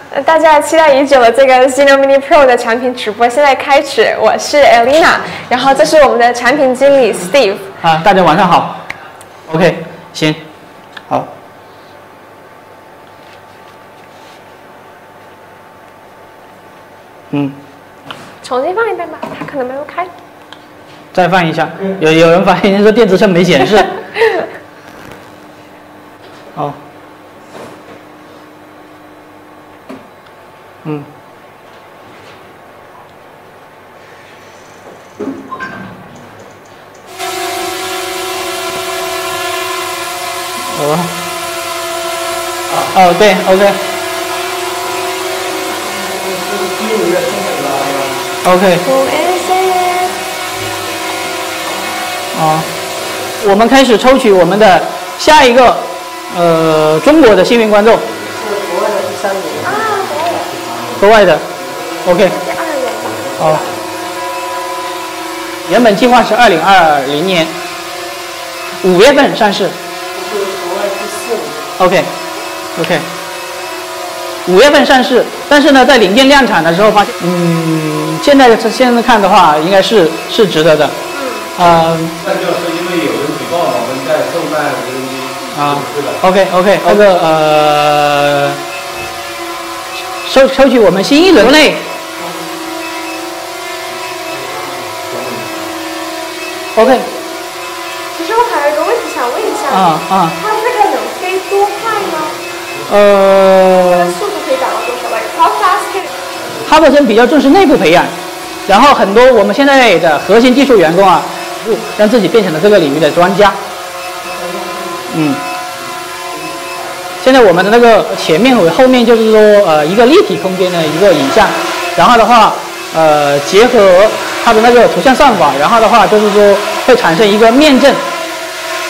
大家期待已久的这个 Zino Mini Pro 的产品直播现在开始，我是 Elena， 然后这是我们的产品经理 Steve。 大家晚上好。OK， 行，好。 重新放一遍吧，它可能没有开。 再放一下，有人发现说电子秤没显示。好。对 ，OK。OK。我们开始抽取我们的下一个中国的幸运观众。 是国外的第3名。 国外的。OK。原本计划是2020年5月份上市。 是国外第4名。 OK。5月份上市，但是呢，在领店量产的时候发现，现在看的话，应该是值得的。 那就是因为有人举报我们在售卖无人机。 OK， 那个抽取我们新一轮内。OK。 其实我还有一个问题想问一下，它这个能飞多快吗？速度可以达到多少 ？Like how fast can？ 它本身比较重视内部培养，然后很多我们现在的核心技术员工让自己变成了这个领域的专家。现在我们的那个前面和后面就是说一个立体空间的一个影像，然后的话结合它的那个图像算法，然后的话就是说会产生一个面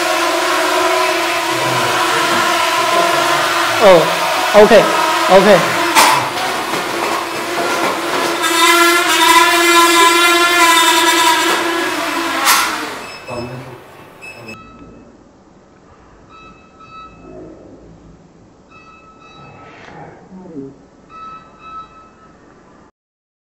阵。OK。